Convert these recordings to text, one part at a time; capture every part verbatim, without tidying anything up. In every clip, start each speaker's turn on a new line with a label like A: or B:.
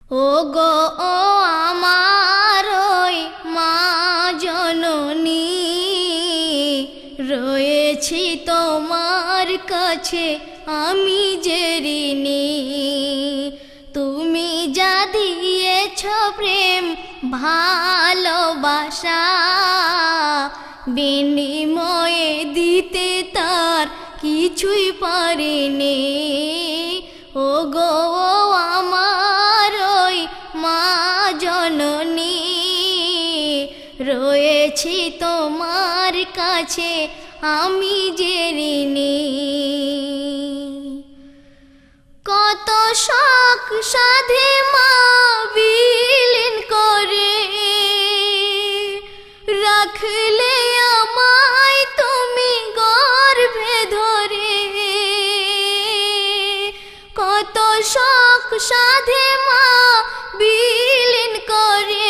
A: ওগো ও আমার ওই মা জননী, রয়েছি তোমার কাছে আমি যে ঋণী। তুমি যা দিয়েছ প্রেম ভালোবাসা, বিনিময়ে দিতে তার কিছুই পারিনি। ওগো আমার ওই মা জননী, রয়েছি তোমার কাছে আমি যে ঋণী। কত শখ সাধে মা বিলীন করে রাখলে আমায় তুমি গর্ভে ধরে। কত শখ সাধে মা বিলীন করে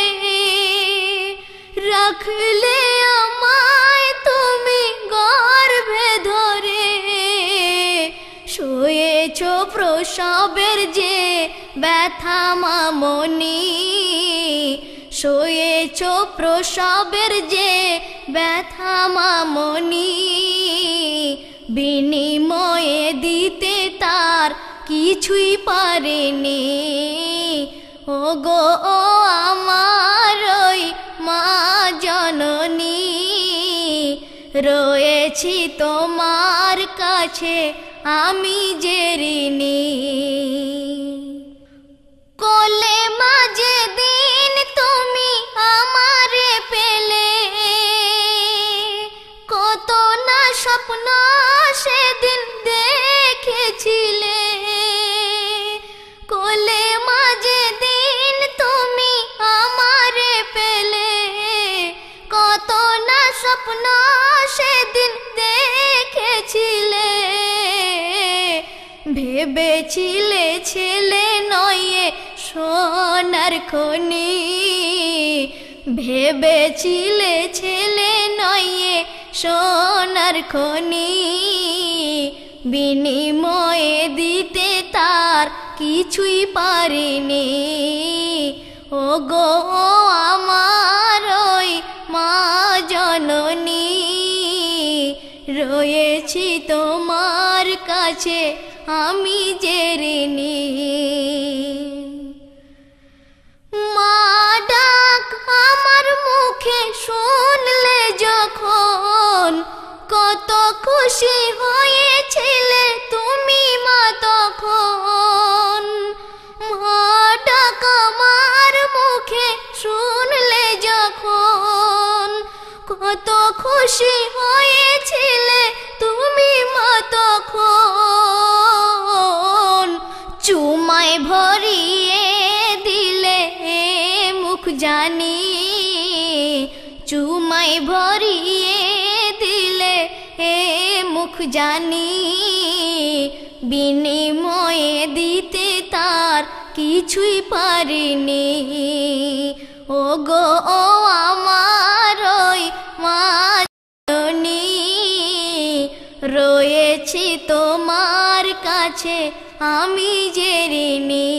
A: রাখলে আমায় তুমি গর্ভে ধরে। শুয়েছ প্রসবের যে ব্যথা মামনি, শুয়েছ প্রসবের যে ব্যথা মামনি, বিনিময়ে দিতে তার কিছুই পারেনি। ওগো ও আমার ওই মা জননী, রয়েছি তোমার কাছে আমি যে ঋণী। কোলে মাঝে দিন তুমি আমারে পেলে, কত না স্বপ্ন সেদিন দেখেছিলে। কোলে মাঝে দিন তুমি আমারে পেলে, কত না স্বপ্ন সেদিন দেখেছিলে। ভেবেছিলে ছেলে নয়ে সোনার খনি, ভেবেছিলে ছেলে নয়ে সোনার খনি, বিনিময়ে দিতে তার কিছুই পারিনি। ওগো আমার ওই মা জননী, রয়েছি তোমার কাছে আমি যে ঋণী। মা ডাক আমার মুখে শুনলে যখন, কত খুশি হয়েছিলে তুমি মা তখন। মা ডাক আমার মুখে শুনলে যখন, কত খুশি হয়েছিলে তুমি মা তখন। চুমায় ভরিয়ে দিলে মুখ জানি, চুমায় ভরিয়ে দিলে এ মুখ জানি, বিনিময়ে দিতে তার কিছুই পারিনি। ওগো ও আমার ওই মা জননী, রয়েছি তোমার কাছে আমি যে ঋণী।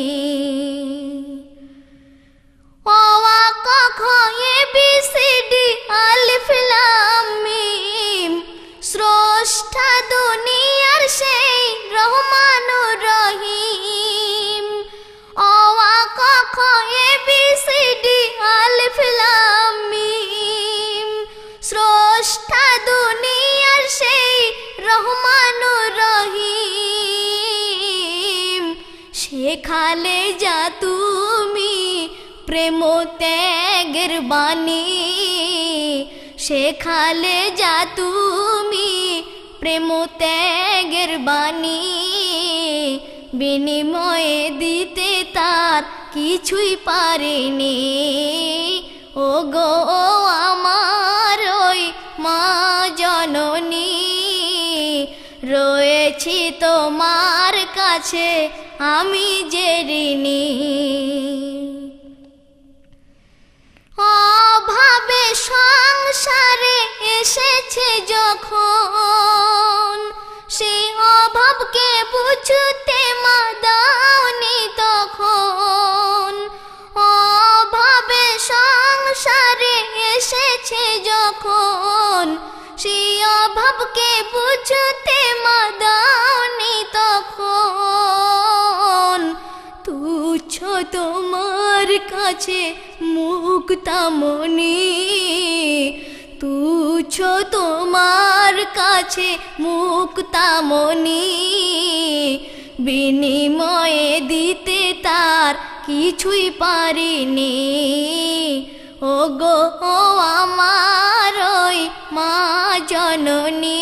A: অ আ ক খ এ বি সি ডি আলিফ লাম মিম, স্রষ্টা দুনিয়ার সেই রহমানুর রহিম। অ আ ক খ এ বি সি ডি আলিফ লাম মিম, স্রষ্টা দুনিয়ার সেই রহমানুর রহিম। শেখালে যা তুমি প্রেম ত্যাগের বাণী, শেখালে যা তুমি প্রেম ত্যাগের বাণী, বিনিময়ে দিতে তার কিছুই পারিনি। ওগো আমার ওই মা জননী, রয়েছি তোমার কাছে আমি যে ঋণী। অভাবে সংসারে এসেছে যখন, সেই অভাবকে বুঝতে মা দাওনি তখন। সবকে বুঝতে মা দাওনি তখন, তুচ্ছ তোমার কাছে মুক্তামণি, তুচ্ছ তোমার কাছে মুক্তামণি, বিনিময়ে দিতে তার কিছুই পারিনি। ওগো ও আমার ওই মা জননী,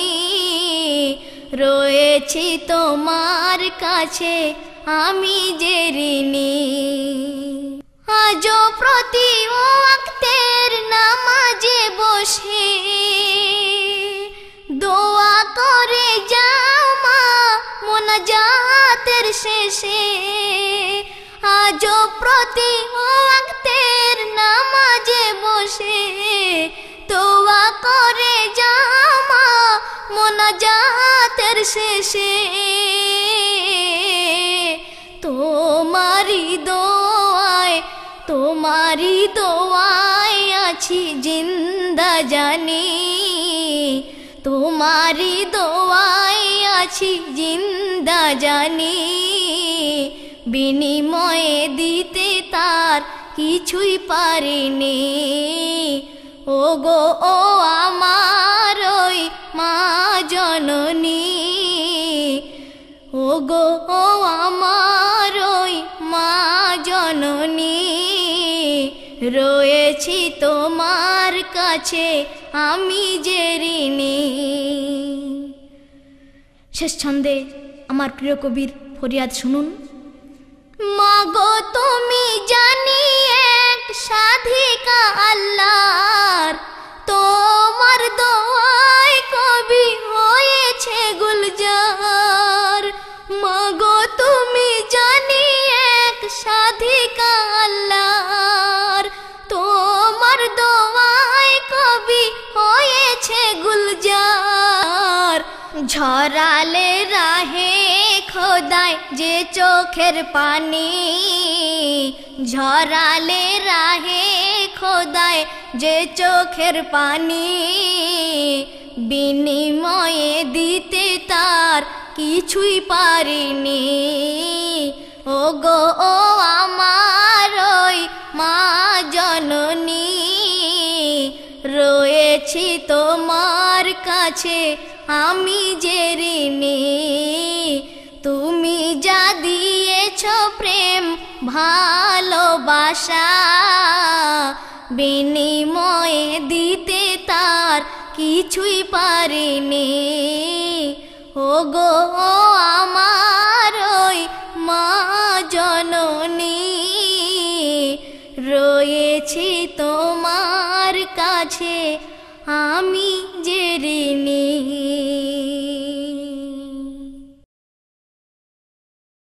A: রয়েছি তোমার কাছে আমি যে ঋণী। আজও প্রতি ওয়াক্তের নামাজে বসে দোয়া করে যাও মা মোনাজাতের শেষে, আজও প্রতি ওয়াক্তের নামাজে বসে দোয়া করে যাও মা মোনাজাতের শেষে। তোমারি দোয়ায় তোমারি দোয়ায় আছি জিন্দা জানি, তোমারি দোয়ায় আছি জিন্দা জানি, বিনিময়ে দিতে তার কিছুই পারিনি। ওগো ও আমার ওই মা জননী, ওগো ও আমার ওই মা জননী, রয়েছি তোমার কাছে আমি যে ঋণী। শেষ ছন্দে আমার প্রিয় কবির ফরিয়াদ শুনুন। মাগো তুমি জানি এক সাধিকা আল্লাহর, তোমার দোয়ায় কবি হয়েছে গুলজার। মাগো তুমি জানি এক সাধিকা আল্লাহর, তোমার দোয়ায় কবি হয়েছে গুলজার। ঝরালে রাহে খোদায় যে চোখের পানি, ঝরালে রাহে খোদায় যে চোখের পানি, বিনিময়ে দিতে তার কিছুই পারিনি। ওগো ও আমার ওই মা জননী, রয়েছি তোমার কাছে আমি যে ঋণী। তুমি যা দিয়েছ প্রেম ভালোবাসা, বিনিময়ে দিতে তার কিছুই পারিনি। ওগো আমার ওই মা জননী, রয়েছি তোমার কাছে আমি যে ঋণী।